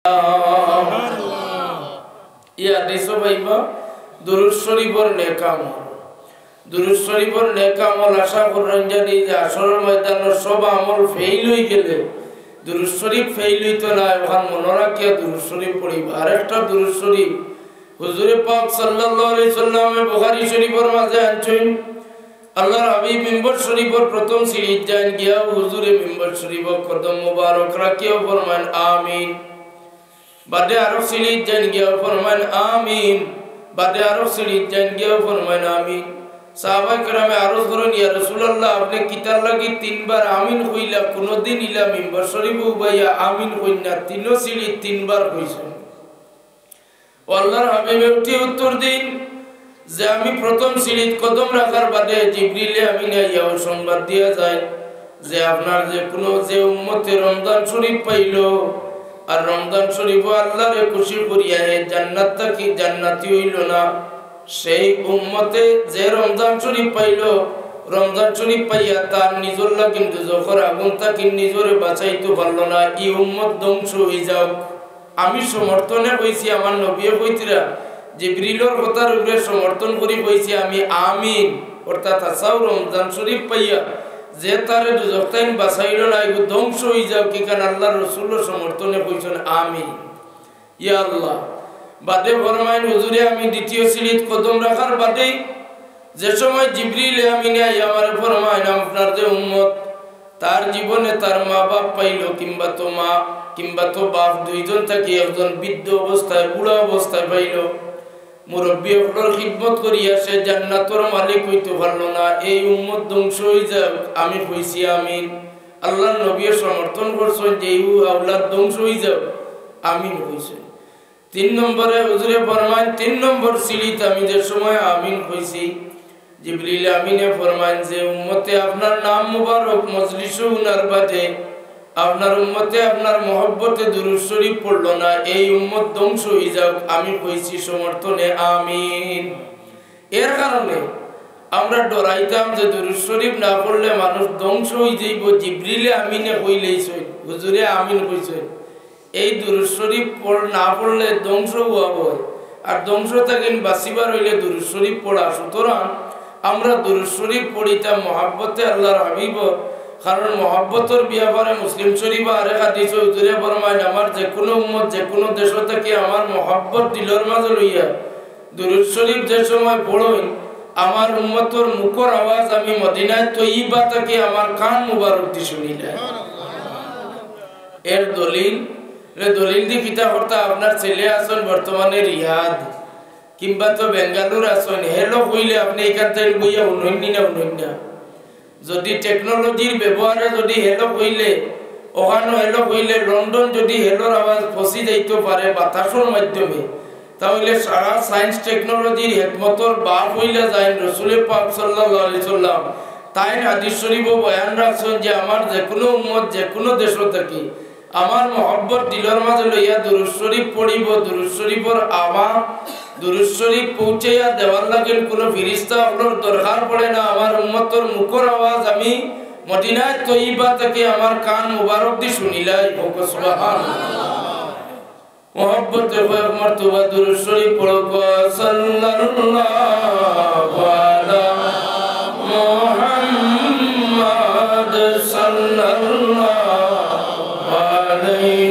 ইয়া হাদিসও পাইবা দুরূদ শরীফের নেক আমল। দুরূদ শরীফের নেক আমল আশা করেন জানি যে আসরের ময়দানের সব আমল ফেল হয়ে গেলে দুরূদ শরীফ ফেল হইতো না। এখন মনে রাখিয়া দুরূদ শরীফ পড়িবা। আরেকটা দুরূদ শরীফ হুজুরে পাক সাল্লাল্লাহু আলাইহি সাল্লামে বুখারী শরীফের মাঝে আনছেন। আল্লাহর হাবিব মিম্বর শরীফের প্রথম সিঁড়িতে যান গিয়া হুজুরে মিম্বর শরীফের কদম মুবারক রাখিয়া ফরমান আমিন। বাদে আরো সিঁড়িতে যান গিয়া ফরমান আমিন। বাদে আরো সিঁড়িতে যান গিয়া ফরমান আমিন। সাহাবায়ে কেরামে আরজ করেন ইয়া রাসূলুল্লাহ আপনি কিতার লাগি তিনবার আমিন কইলা কোনদিন ইলা মিম্বর শরীফে উবাইয়া আমিন কই না তিনও সিঁড়ি তিনবার কইছেন। আল্লাহর হাবিব উঠে উত্তর দিন যে আমি প্রথম সিঁড়িতে কদম রাখার বাদে জিবরিলে আমিন আইয়া সংবাদ দিয়া যায় যে আপনার যে কোনো যে উম্মতে রমজান শরীফ পাইল আর রমজান শরীফ আল্লাহরে খুশি করিয়া জান্নাতটা কি জান্নাতি হইল না, সেই উম্মতে যে রমজান শরীফ পাইল রমজান শরীফ পাইয়া তার নিজর লাগিন দুজখের আগুন তাকে নিজরে বাঁচাইতে পারল না, এই উম্মত ধ্বংস হয়ে যাও। আমি সমর্থনে কইছি আমার নবীও কইতিরা জিবরিলের কথার উপরে সমর্থন করি কইছি আমি আমিন। অর্থাৎ আসাও রমজান শরীফ পাইয়া যে তারে দুজখতাইন বাঁচাইল না এগুলো ধ্বংস হয়ে যাও কি কারণ আল্লাহর রাসূলের সমর্থনে কইছেন আমিন। ইয়া আল্লাহ বাদে ফরমাইন হুজুরে আমি দ্বিতীয় সিঁড়িতে কদম রাখার বাদে যে সময় জিবরিল আমিন আইয়া আমার ফরমাইন আপনার যে উম্মত তার জীবনে তার মা বাপ পাইল কিংবা তো মা কিংবা তো বাপ দুইজন থাকি একজন বৃদ্ধ অবস্থায় বুড়া অবস্থায় পাইল, মুরব্বী হকর খিদমত করিয়া সে জান্নাতের মালিক হইতে পারল না, এই উম্মত ধ্বংস হয়ে যাক আমি কইছি আমিন। আল্লাহর নবী সমর্থন করছেন যে এই আওলাদ ধ্বংস হয়ে যাক আমিন কইছেন। 3 নম্বরে হুজুরে ফরমান 3 নম্বর সিঁড়িতে আমি যে সময় আমিন কইছি জিবরিল আমিনে ফরমান যে উম্মতে আপনার নাম মুবারক মজলিসে উনার বাদে আপনার উম্মতে আপনার মহব্বতে দুরূদ শরীফ পড়ল না, এই উম্মত ধ্বংস হয়ে যাক আমি কইছি সমর্থনে আমিন। এর কারণে আমরা ডরাইতাম যে দুরূদ শরীফ না পড়লে মানুষ ধ্বংস হয়ে যাইব, জিবরিলে আমিনে কইলেইছেন হুজুরে আমিন কইছেন এই দুরূদ শরীফ না পড়লে ধ্বংস হওয়া আর ধ্বংস থাকেন বাঁচিবার হইলে দুরূদ শরীফ পড়া। সুতরাং আমরা দুরূদ শরীফ পড়িতাম মহব্বতে আল্লাহর হাবিব, কারণ মহব্বতের ব্যাপারে মুসলিম শরীফ আরেক হাদিসে হুজুরে ফরমায় আমার যে কোনো উম্মত যে কোনো দেশ থেকে আমার মহব্বত দিলের মাঝে লইয়া দুরূদ শরীফ যে সময় পড়ই আমার উম্মতর মুখর আওয়াজ আমি মদিনায় তৈয়বা থেকে আমার কান মুবারক দি শুনিলাম। এর দলিল দি কিতা করতা আপনার ছেলে আছেন বর্তমানে রিয়াদ কিংবা তো বেঙ্গালুর আছেন হেলো কইলে আপনি এখান থেকে বইয়া উন্নয়ন যদি টেকনোলজির ব্যবহারে যদি হেলো কইলে ওখানে হেলো কইলে লন্ডন যদি হেলোর আওয়াজ ফসি যাইতে পারে বাতাসের মাধ্যমে তাহলে সারা সায়েন্স টেকনোলজির হিকমতর বাপ হইলা যায় রাসূল পাক সাল্লাল্লাহু আলাইহি সাল্লাম তাই হাদিস শরীফে বয়ান রাখছেন যে আমার যে কোনো উম্মত যে কোনো দেশ থেকে আমার মহব্বত দিলের মাঝে লইয়া দুরূদ শরীফ পড়িব, দুরূদ শরীফের আওয়াজ দুরূদ শরীফ পৌঁছাইয়া দেওয়ার লাগেন কোনো ফেরেশতা আপনার দরকার পড়ে না, আমার উম্মতের মুখের আওয়াজ আমি মদিনায় তৈয়বা থেকে আমার কান মুবারক দি শুনিলাই। সুবহানাল্লাহ মহব্বতে মর্তবা দুরূদ শরীফ পড়ো সাল্লাল্লাহু আলা মুহাম্মদ সাল্লাল্লাহু আলাইহি